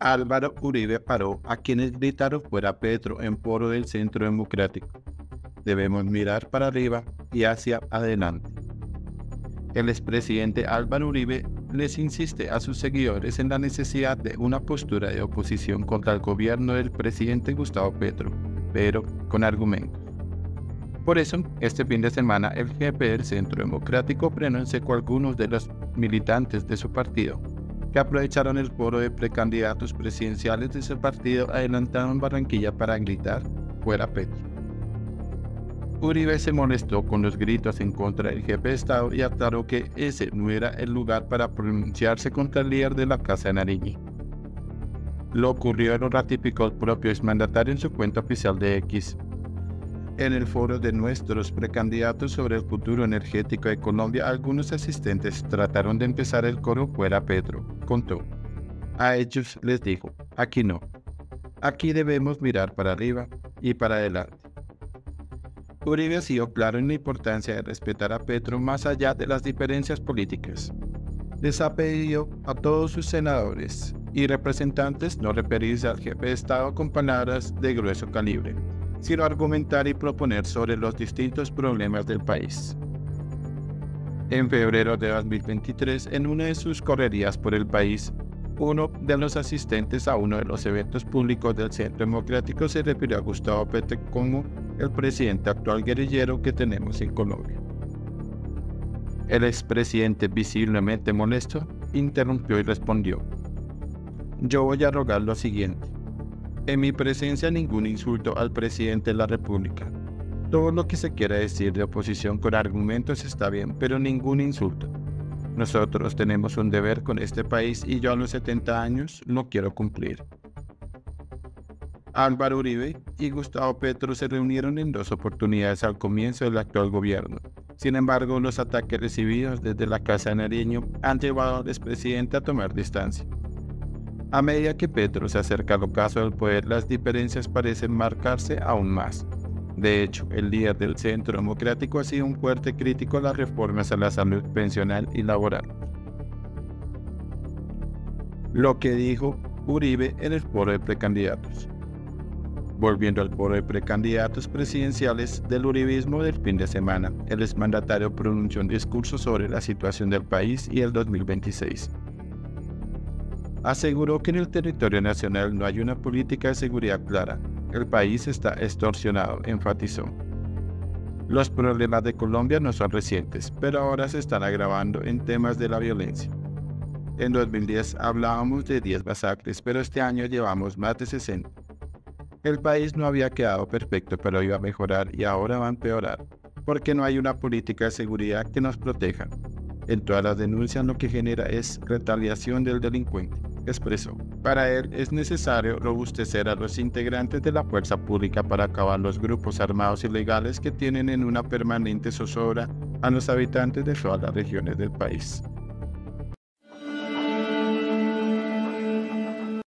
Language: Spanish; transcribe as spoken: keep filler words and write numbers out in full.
Álvaro Uribe paró a quienes gritaron fuera Petro en foro del Centro Democrático. Debemos mirar para arriba y hacia adelante. El expresidente Álvaro Uribe les insiste a sus seguidores en la necesidad de una postura de oposición contra el gobierno del presidente Gustavo Petro, pero con argumentos. Por eso, este fin de semana, el jefe del Centro Democrático frenó en seco a algunos de los militantes de su partido, que aprovecharon el foro de precandidatos presidenciales de ese partido adelantado en Barranquilla para gritar fuera Petro. Uribe se molestó con los gritos en contra del jefe de Estado y aclaró que ese no era el lugar para pronunciarse contra el líder de la Casa de Nariño. Lo ocurrido lo ratificó el propio exmandatario en su cuenta oficial de X. En el foro de nuestros precandidatos sobre el futuro energético de Colombia, algunos asistentes trataron de empezar el coro fuera Petro, contó. A ellos les dijo, aquí no, aquí debemos mirar para arriba y para adelante. Uribe ha sido claro en la importancia de respetar a Petro más allá de las diferencias políticas. Les ha pedido a todos sus senadores y representantes no referirse al jefe de Estado con palabras de grueso calibre, sino argumentar y proponer sobre los distintos problemas del país. En febrero de dos mil veintitrés, en una de sus correrías por el país, uno de los asistentes a uno de los eventos públicos del Centro Democrático se refirió a Gustavo Petro como el presidente actual guerrillero que tenemos en Colombia. El expresidente, visiblemente molesto, interrumpió y respondió: yo voy a rogar lo siguiente. En mi presencia ningún insulto al presidente de la República. Todo lo que se quiera decir de oposición con argumentos está bien, pero ningún insulto. Nosotros tenemos un deber con este país y yo a los setenta años lo quiero cumplir. Álvaro Uribe y Gustavo Petro se reunieron en dos oportunidades al comienzo del actual gobierno. Sin embargo, los ataques recibidos desde la Casa de Nariño han llevado al expresidente a tomar distancia. A medida que Petro se acerca al ocaso del poder, las diferencias parecen marcarse aún más. De hecho, el líder del Centro Democrático ha sido un fuerte crítico a las reformas a la salud pensional y laboral. Lo que dijo Uribe en el foro de precandidatos. Volviendo al foro de precandidatos presidenciales del uribismo del fin de semana, el exmandatario pronunció un discurso sobre la situación del país y el dos mil veintiséis. Aseguró que en el territorio nacional no hay una política de seguridad clara. El país está extorsionado, enfatizó. Los problemas de Colombia no son recientes, pero ahora se están agravando en temas de la violencia. En dos mil diez hablábamos de diez masacres, pero este año llevamos más de sesenta. El país no había quedado perfecto, pero iba a mejorar y ahora va a empeorar, porque no hay una política de seguridad que nos proteja. En todas las denuncias lo que genera es retaliación del delincuente, expresó. Para él es necesario robustecer a los integrantes de la fuerza pública para acabar los grupos armados ilegales que tienen en una permanente zozobra a los habitantes de todas las regiones del país.